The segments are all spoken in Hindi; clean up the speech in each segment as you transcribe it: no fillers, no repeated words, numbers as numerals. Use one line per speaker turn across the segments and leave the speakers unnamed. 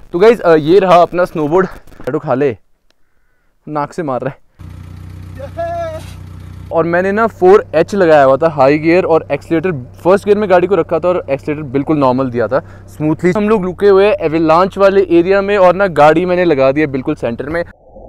तो गाइज ये रहा अपना स्नोबोर्ड। बैठो खा ले, नाक से मार रहा है। और मैंने ना 4H लगाया हुआ था, हाई गियर, और एक्सीलेटर फर्स्ट गियर में गाड़ी को रखा था और एक्सीलेटर बिल्कुल नॉर्मल दिया था। स्मूथली हम लोग रुके हुए एवलांच वाले एरिया में और ना गाड़ी मैंने लगा दी है बिल्कुल सेंटर में।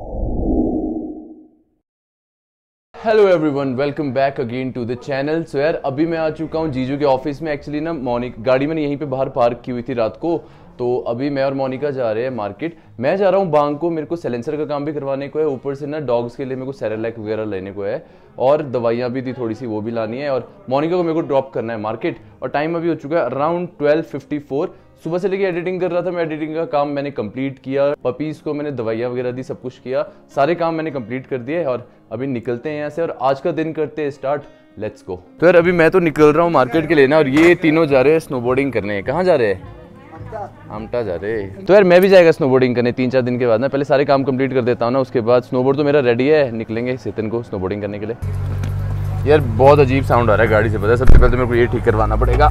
Hello everyone, welcome back again to the channel. So यार अभी मैं आ चुका हूँ जीजू के ऑफिस में। एक्चुअली ना गाड़ी मैंने यहीं पे बाहर पार्क की हुई थी रात को, तो अभी मैं और मोनिका जा रहे हैं मार्केट। मैं जा रहा हूँ बांग को, मेरे को साइलेंसर का काम भी करवाने को है, ऊपर से ना डॉग्स के लिए मेरे को सेरेलैक वगैरह लेने को है, और दवाइयाँ भी थी थोड़ी सी, वो भी लानी है। और मोनिका को मेरे को ड्रॉप करना है मार्केट। और टाइम अभी हो चुका है अराउंड 12:54। सुबह से लेके एडिटिंग कर रहा था मैं, एडिटिंग का काम मैंने कंप्लीट किया, पपीज को मैंने दवाइयाँ वगैरह दी, सब कुछ किया, सारे काम मैंने कंप्लीट कर दिए। और अभी निकलते हैं यहाँ से और आज का दिन करते हैं स्टार्ट। Let's go. तो यार अभी मैं तो निकल रहा हूँ मार्केट के लिए ना, और ये तीनों जा रहे हैं स्नोबोर्डिंग करने। कहाँ जा रहे हैं? आमटा जा रहे। तो यार मैं भी जाएगा स्नोबोर्डिंग करने 3-4 दिन के बाद ना। पहले सारे काम कंप्लीट कर देता हूँ ना, उसके बाद स्नोबोर्ड तो मेरा रेडी है, निकलेंगे सेतन को स्नोबोर्डिंग करने के लिए। यार बहुत अजीब साउंड आ रहा है गाड़ी से, पता है। सबसे पहले तो मेरे को ये ठीक करवाना पड़ेगा।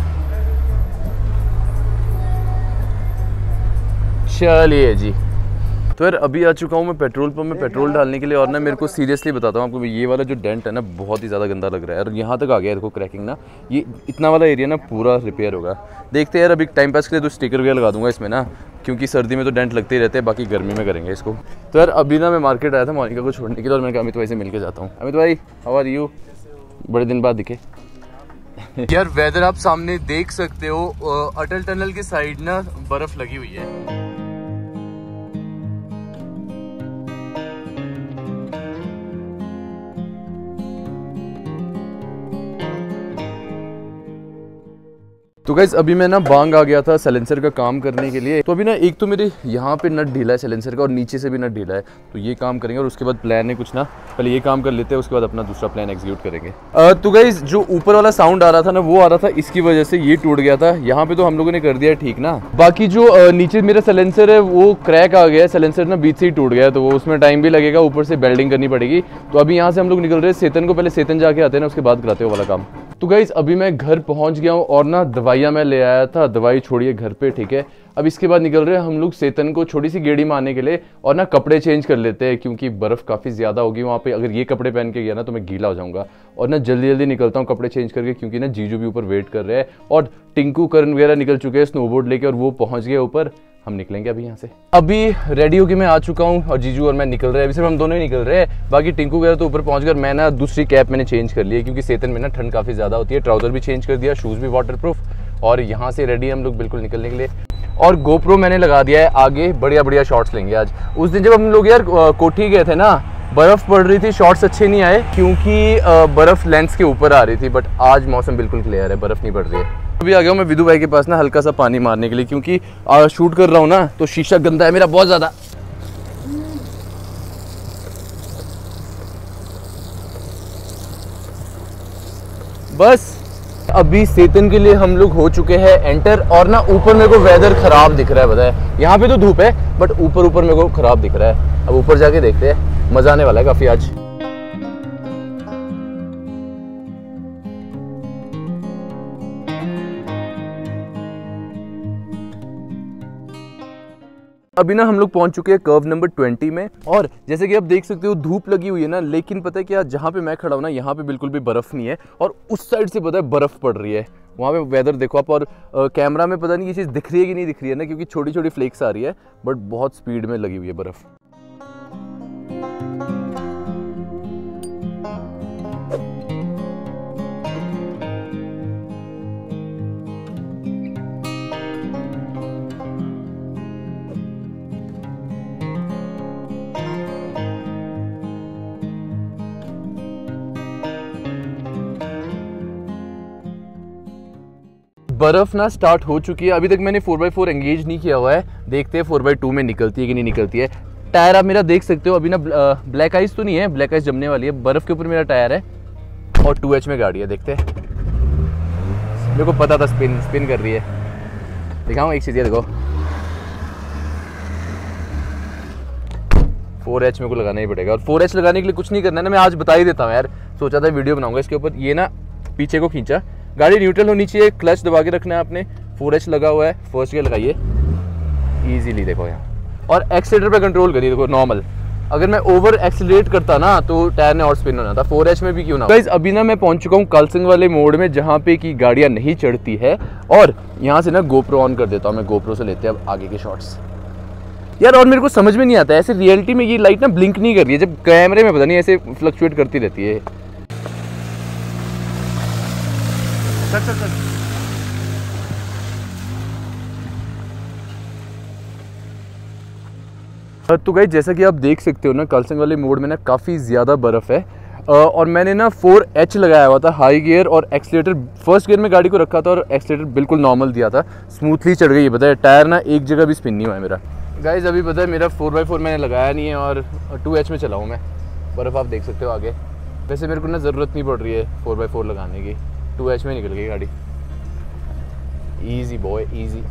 चलिए जी। तो यार अभी आ चुका हूँ मैं पेट्रोल पंप में पेट्रोल डालने के लिए। और ना मेरे को सीरियसली बताता हूँ आपको, ये वाला जो डेंट है ना बहुत ही ज़्यादा गंदा लग रहा है। और यहाँ तक आ गया देखो क्रैकिंग ना, ये इतना वाला एरिया ना पूरा रिपेयर होगा। देखते हैं यार, अभी टाइम पास के लिए तो स्टिकर वगैरह लगा दूंगा इसमें ना, क्योंकि सर्दी में तो डेंट लगते ही रहते हैं, बाकी गर्मी में करेंगे इसको। तो यार अभी ना मैं मार्केट आया था मोनिका को छोड़ने के लिए, और मैंने कहा अमित भाई से मिल के जाता हूँ। अमित भाई हाउ आर यू? बड़े दिन बाद दिखे। यार वेदर आप सामने देख सकते हो, अटल टनल के साइड ना बर्फ लगी हुई है। तो गाइस अभी मैं ना बांग आ गया था साइलेंसर का काम करने के लिए। तो अभी ना एक तो मेरे यहाँ पे नट ढीला है साइलेंसर का, और नीचे से भी नट ढीला है, तो ये काम करेंगे। और उसके बाद प्लान है कुछ ना, पहले ये काम कर लेते हैं, उसके बाद अपना दूसरा प्लान एग्जीक्यूट करेंगे। तो गाइस जो ऊपर वाला साउंड आ रहा था ना, वो आ रहा था इसकी वजह से, ये टूट गया था। यहाँ पे तो हम लोगों ने कर दिया ठीक ना। बाकी जो नीचे मेरा साइलेंसर है वो क्रैक आ गया है, साइलेंसर ना बीच से ही टूट गया, तो वो उसमें टाइम भी लगेगा, ऊपर से बेल्डिंग करनी पड़ेगी। तो अभी यहाँ से हम लोग निकल रहे हैं सेतन को, पहले सेतन जाके आते हैं ना, उसके बाद कराते हो वाला काम। तो गाइस अभी मैं घर पहुंच गया हूँ, और ना दवाइयाँ मैं ले आया था, दवाई छोड़िए घर पे, ठीक है। अब इसके बाद निकल रहे हैं हम लोग सेतन को छोटी सी गेड़ी मारने के लिए, और ना कपड़े चेंज कर लेते हैं, क्योंकि बर्फ काफी ज्यादा होगी वहाँ पे। अगर ये कपड़े पहन के गया ना तो मैं गीला हो जाऊंगा। और ना जल्दी जल्दी निकलता हूँ कपड़े चेंज करके, क्योंकि ना जीजू भी ऊपर वेट कर रहे हैं, और टिंकू करण वगैरह निकल चुके हैं स्नोबोर्ड लेके, और वो पहुंच गए ऊपर। हम निकलेंगे अभी यहाँ से। अभी रेडी होके मैं आ चुका हूँ, और जीजू और मैं निकल रहे हैं। अभी सिर्फ हम दोनों ही निकल रहे हैं, बाकी टिंकू वगैरह तो ऊपर पहुंच गए। मैं ना दूसरी कैप मैंने चेंज कर ली है, क्योंकि सेतन में ना ठंड काफी ज्यादा होती है। ट्राउजर भी चेंज कर दिया, शूज भी वाटरप्रूफ, और यहाँ से रेडी हम लोग बिल्कुल निकलने के लिए। और गोप्रो मैंने लगा दिया है आगे, बढ़िया बढ़िया शॉट्स लेंगे आज। उस दिन जब हम लोग यार कोठी गए थे ना, बर्फ पड़ रही थी, शॉट्स अच्छे नहीं आए, क्योंकि बर्फ लेंस के ऊपर आ रही थी। बट आज मौसम बिल्कुल क्लियर है, बर्फ नहीं पड़ रही है। अभी आ गया हूँ मैं विदु भाई के पास ना, हल्का सा पानी मारने के लिए, क्योंकि शूट कर रहा हूँ ना, तो शीशा गंदा है मेरा बहुत ज्यादा। बस अभी सेतन के लिए हम लोग हो चुके हैं एंटर। और ना ऊपर मेरे को वेदर खराब दिख रहा है, पता है। यहाँ पे तो धूप है, बट ऊपर मेरे को खराब दिख रहा है। अब ऊपर जाके देखते हैं, मजा आने वाला है काफी आज। अभी ना हम लोग पहुंच चुके हैं कर्व नंबर 20 में, और जैसे कि आप देख सकते हो धूप लगी हुई है ना, लेकिन पता है क्या, जहाँ पे मैं खड़ा हूँ ना, यहाँ पे बिल्कुल भी बर्फ नहीं है, और उस साइड से पता है बर्फ पड़ रही है। वहाँ पे वेदर देखो आप, और कैमरा में पता नहीं ये चीज़ दिख रही है कि नहीं दिख रही है ना, क्योंकि छोटी छोटी फ्लेक्स आ रही है, बट बहुत स्पीड में लगी हुई है बर्फ। बर्फ ना स्टार्ट हो चुकी है। अभी तक मैंने 4x4 एंगेज नहीं किया हुआ है, देखते हैं 4x2 में निकलती है कि नहीं निकलती है। टायर आप मेरा देख सकते हो, अभी ना ब्लैक आइस तो नहीं है, ब्लैक आइस जमने वाली है। बर्फ के ऊपर मेरा टायर है, और 2H में गाड़ी है, देखते हैं। मेरे को पता था स्पिन कर रही है। दिखाऊं एक चीज़, ये देखो 4H मेरे को लगाना ही पड़ेगा। और 4H लगाने के लिए कुछ नहीं करना है ना, मैं आज बता ही देता हूँ यार। सोचा था वीडियो बनाऊंगा इसके ऊपर। ये ना पीछे को खींचा, गाड़ी न्यूट्रल होनी चाहिए, क्लच दबा के रखना है आपने। 4H लगा हुआ है, फर्स्ट गियर लगाइए, इजीली देखो यहाँ। और एक्सीलेटर पे कंट्रोल करिए देखो नॉर्मल, अगर मैं ओवर एक्सीलरेट करता ना तो टायर ने और स्पिन होना था, 4H में भी क्यों ना। गाइस अभी ना मैं पहुंच चुका हूँ कालसिंग वाले मोड में जहाँ पे कि गाड़ियाँ नहीं चढ़ती है। और यहाँ से ना गोप्रो ऑन कर देता हूँ मैं, गोप्रो से लेते हैं अब आगे के शॉट्स यार। और मेरे को समझ में नहीं आता है ऐसे रियलिटी में ये लाइट ना ब्लिंक नहीं कर रही है, जब कैमरे में पता नहीं ऐसे फ्लक्चुएट करती रहती है। चल चल चल। तो गाइस जैसा कि आप देख सकते हो ना कालसिंग वाले मोड में ना काफ़ी ज़्यादा बर्फ़ है। और मैंने ना 4H लगाया हुआ था हाई गियर, और एक्सीलेटर फर्स्ट गियर में गाड़ी को रखा था और एक्सीलेटर बिल्कुल नॉर्मल दिया था, स्मूथली चढ़ गई है। पता है टायर ना एक जगह भी स्पिन नहीं हुआ है मेरा। गाइस अभी पता है मेरा 4x4 मैंने लगाया नहीं है और 2H में चला हूँ मैं। बर्फ़ आप देख सकते हो आगे। वैसे मेरे को ना ज़रूरत नहीं पड़ रही है 4x4 लगाने की, 2H में निकल गई गाड़ी। Easy boy easy.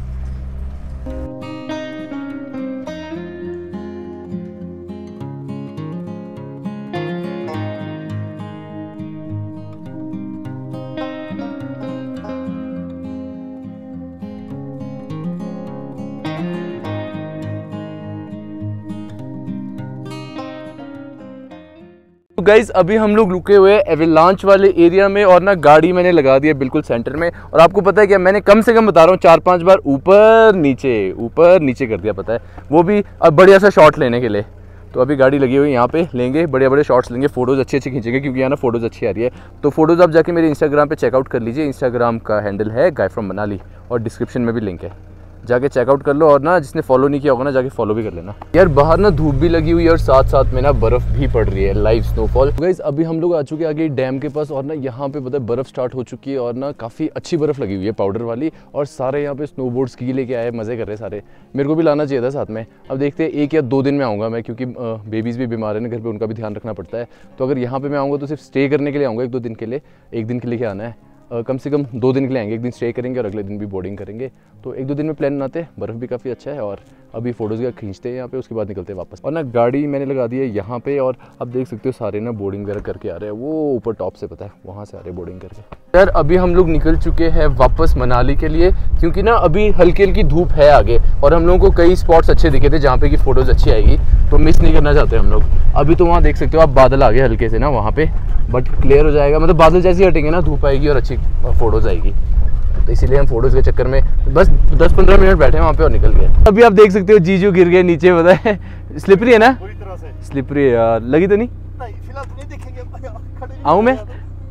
तो गाइज अभी हम लोग रुके हुए हैं एवलांच वाले एरिया में, और ना गाड़ी मैंने लगा दी है बिल्कुल सेंटर में। और आपको पता है क्या, मैंने कम से कम बता रहा हूँ 4-5 बार ऊपर नीचे कर दिया, पता है, वो भी अब बढ़िया सा शॉट लेने के लिए। तो अभी गाड़ी लगी हुई यहाँ पे, लेंगे बढ़िया बड़े शॉट्स लेंगे, फोटोज़ अच्छे खींचेंगे, क्योंकि यहाँ ना फोटोज़ अच्छी आ रही है। तो फोटोज़ आप जाके मेरे इंस्टाग्राम पे चेकआउट कर लीजिए। इंस्टाग्राम का हैंडल है गाय फ्रॉम मनाली, और डिस्क्रिप्शन में भी लिंक है, जाके चेकआउट कर लो। और ना जिसने फॉलो नहीं किया होगा ना जाके फॉलो भी कर लेना यार। बाहर ना धूप भी लगी हुई है और साथ साथ में ना बर्फ भी पड़ रही है, लाइव स्नोफॉल। गाइस अभी हम लोग आ चुके हैं आगे डैम के पास, और ना यहाँ पे पता है बर्फ स्टार्ट हो चुकी है, और ना काफ़ी अच्छी बर्फ लगी हुई है पाउडर वाली। और सारे यहाँ पे स्नोबोर्ड स्की लेके आए, मज़े कर रहे हैं सारे। मेरे को भी लाना चाहिए था साथ में। अब देखते हैं 1 या 2 दिन में आऊँगा मैं, क्योंकि बेबीज़ भी बीमार है ना घर पर, उनका भी ध्यान रखना पड़ता है। तो अगर यहाँ पर मैं आऊँगा तो सिर्फ स्टे करने के लिए आऊँगा 1-2 दिन के लिए। 1 दिन के लिए क्या आना है, कम से कम 2 दिन के लिए आएंगे। 1 दिन स्टे करेंगे और अगले दिन भी बोर्डिंग करेंगे। तो 1-2 दिन में प्लान बनाते हैं। बर्फ़ भी काफ़ी अच्छा है, और अभी फोटोज़ का खींचते हैं यहाँ पे, उसके बाद निकलते हैं वापस। और ना गाड़ी मैंने लगा दी है यहाँ पे, और अब देख सकते हो सारे ना बोर्डिंग वगैरह करके आ रहे हैं, वो ऊपर टॉप से पता है वहाँ से आ रहे हैं बोर्डिंग करके। यार अभी हम लोग निकल चुके हैं वापस मनाली के लिए, क्योंकि ना अभी हल्की हल्की धूप है आगे, और हम लोगों को कई स्पॉट्स अच्छे दिखे थे जहाँ पे की फ़ोटोज़ अच्छी आएगी, तो मिस नहीं करना चाहते हम लोग। अभी तो वहाँ देख सकते हो आप बादल आ गए हल्के से ना वहाँ पे, बट क्लियर हो जाएगा, मतलब बादल जैसे हटेंगे ना धूप आएगी और अच्छी फ़ोटोज़ आएगी। तो इसीलिए हम फोटोज़ के चक्कर में बस 10-15 मिनट बैठे वहाँ पे और निकल गए। अभी आप देख सकते हो जीजू गिर गए नीचे, पता है स्लिपरी है ना, पूरी तरह से स्लिपरी है यार। लगी तो नहीं फिलहाल तो नहीं देखेंगे। आऊँ मैं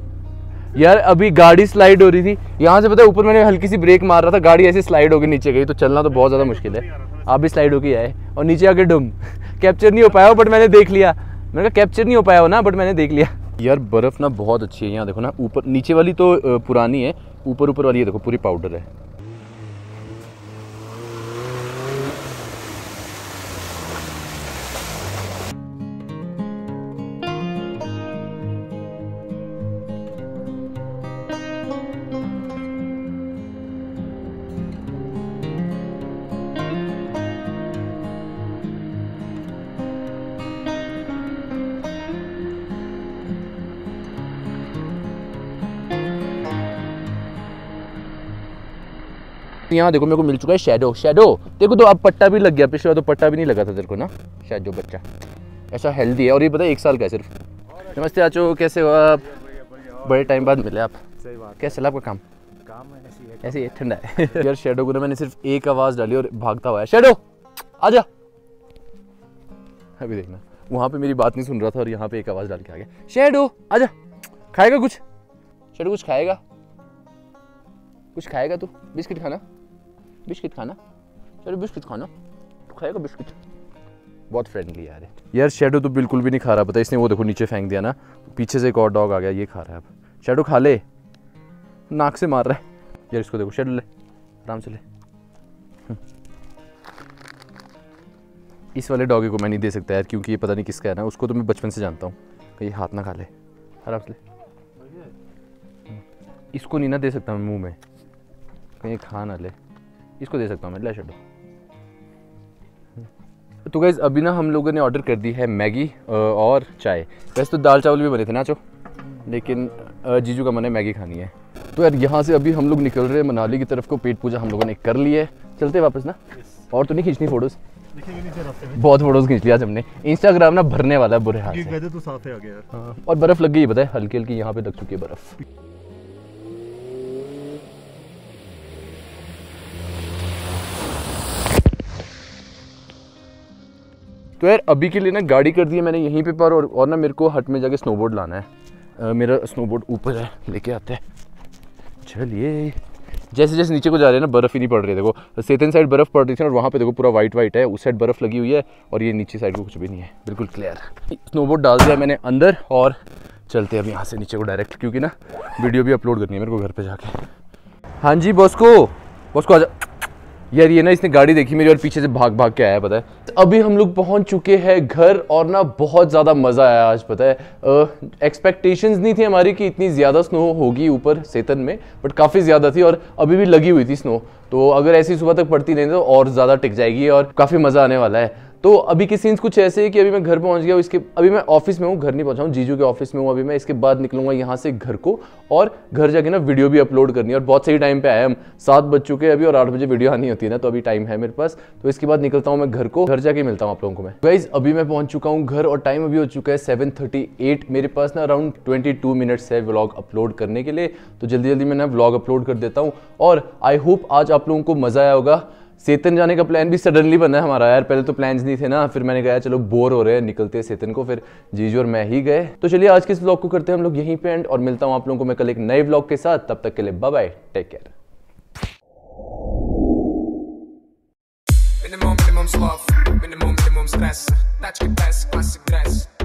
यार, अभी गाड़ी स्लाइड हो रही थी यहाँ से, पता है ऊपर मैंने हल्की सी ब्रेक मार रहा था, गाड़ी ऐसे स्लाइड होकर नीचे गई। तो चलना तो बहुत ज़्यादा मुश्किल है। आप भी स्लाइड होकर आए और नीचे आके डुम। कैप्चर नहीं हो पाया हो बट मैंने देख लिया। मैंने कहा कैप्चर नहीं हो पाया हो ना, बट मैंने देख लिया। यार बर्फ़ ना बहुत अच्छी है यहाँ, देखो ना ऊपर, नीचे वाली तो पुरानी है, ऊपर वाली ये देखो पूरी पाउडर है। यहाँ देखो मेरे को मिल चुका है शैडो। देखो तो अब पट्टा भी लग गया, पिछले तो पट्टा भी नहीं लगा था तेरे को ना। शैडो बच्चा ऐसा हेल्दी है, और ये पता है 1 साल का है सिर्फ। नमस्ते आचो, कैसे हो आप? बड़े टाइम बाद मिले आप। सही बात। कैसे चला आपका काम ऐसे ही ठंडा है यार। शैडो को ना मैंने सिर्फ एक आवाज़ डाली और भागता हुआ है, शैडो आजा। अभी देखना वहाँ पे मेरी बात नहीं सुन रहा था और यहाँ पे एक आवाज़ डाल के आ गया, शैडो आजा, खाएगा कुछ? शैडो कुछ खाएगा? कुछ खाएगा तू? बिस्किट खाना, बिस्किट खाना, चलो बिस्किट खाना, तू खाएगा बिस्किट? बहुत फ्रेंडली यार है। यार शैडो तो बिल्कुल भी नहीं खा रहा, पता है इसने वो देखो नीचे फेंक दिया ना, पीछे से एक और डॉग आ गया, ये खा रहा है। अब शैडो खा ले, नाक से मार रहा है यार इसको। देखो शैडो ले, आराम से ले। इस वाले डॉगी को मैं नहीं दे सकता यार, क्योंकि ये पता नहीं किसका है ना। उसको तो मैं बचपन से जानता हूँ, कहीं हाथ ना खा ले, आराम से ले। इसको नहीं ना दे सकता मैं मुँह में, कहीं खा ना ले। इसको दे सकता हूँ मैं, ले शैडो। तो गाइस अभी ना हम लोगों ने ऑर्डर कर दी है मैगी और चाय। वैसे तो दाल चावल भी बने थे ना चो, लेकिन जीजू का मन है मैगी खानी है। तो यार यहाँ से अभी हम लोग निकल रहे हैं मनाली की तरफ को। पेट पूजा हम लोगों ने कर ली है, चलते वापस ना। और तो नहीं खींचनी फोटोज? बहुत फोटोज खींच लिया आज हमने। इंस्टाग्राम ना भरने वाला है बुरे हाल से।
तो साफ है आ गया यार।
हाँ, और बर्फ लग गई है, पता है, हल्की हल्की यहाँ पे लग चुकी है बर्फ। तो यार अभी के लिए ना गाड़ी कर दी है मैंने यहीं पे पर, और ना मेरे को हट में जाके स्नोबोर्ड लाना है। मेरा स्नोबोर्ड ऊपर है, लेके आते हैं। चलिए, जैसे जैसे नीचे को जा रहे हैं ना बर्फ़ ही नहीं पड़ रही है। देखो सेतन साइड बर्फ़ पड़ रही थी और वहाँ पे देखो पूरा वाइट वाइट है, उस साइड बर्फ़ लगी हुई है और ये नीचे साइड को कुछ भी नहीं है, बिल्कुल क्लियर। स्नोबोर्ड डाल दिया मैंने अंदर और चलते हैं अब यहाँ से नीचे को डायरेक्ट, क्योंकि ना वीडियो भी अपलोड करनी है मेरे को घर पर जाके। हाँ जी बॉस को आजा यार। ये ना इसने गाड़ी देखी मेरी और पीछे से भाग भाग के आया, पता है। अभी हम लोग पहुंच चुके हैं घर और ना बहुत ज़्यादा मज़ा आया आज, पता है। एक्सपेक्टेशंस नहीं थी हमारी कि इतनी ज़्यादा स्नो होगी ऊपर सेतन में, बट काफ़ी ज़्यादा थी और अभी भी लगी हुई थी स्नो। तो अगर ऐसी सुबह तक पड़ती नहीं तो और ज़्यादा टिक जाएगी और काफ़ी मज़ा आने वाला है। तो अभी के सीन्स कुछ ऐसे है कि अभी मैं घर पहुंच गया हूँ, इसके अभी मैं ऑफिस में हूँ, घर नहीं पहुंचा हूँ, जीजू के ऑफिस में हूँ अभी मैं। इसके बाद निकलूंगा यहाँ से घर को और घर जाके ना वीडियो भी अपलोड करनी है। और बहुत सही टाइम पे आए हम, 7 बज चुके हैं अभी और 8 बजे वीडियो आनी होती है ना, तो अभी टाइम है मेरे पास। तो इसके बाद निकलता हूँ मैं घर को, घर जाके मिलता हूँ आप लोगों को मैं। गाइस अभी मैं पहुंच चुका हूँ घर और टाइम अभी हो चुका है 7:38। मेरे पास ना अराउंड 22 मिनट्स है व्लॉग अपलोड करने के लिए, तो जल्दी जल्दी मैं ना व्लॉग अपलोड कर देता हूँ। और आई होप आज आप लोगों को मजा आया होगा। सेतन जाने का प्लान भी सडनली बना है हमारा यार, पहले तो प्लान्स नहीं थे ना, फिर मैंने कहा चलो बोर हो रहे हैं निकलते हैं सेतन को, फिर जीजू और मैं ही गए। तो चलिए आज के इस व्लॉग को करते हैं हम लोग यहीं पे एंड, और मिलता हूं आप लोगों को मैं कल एक नए व्लॉग के साथ। तब तक के लिए bye bye, take care. Minimum sloth, minimum stress. Tачки без, classic dress.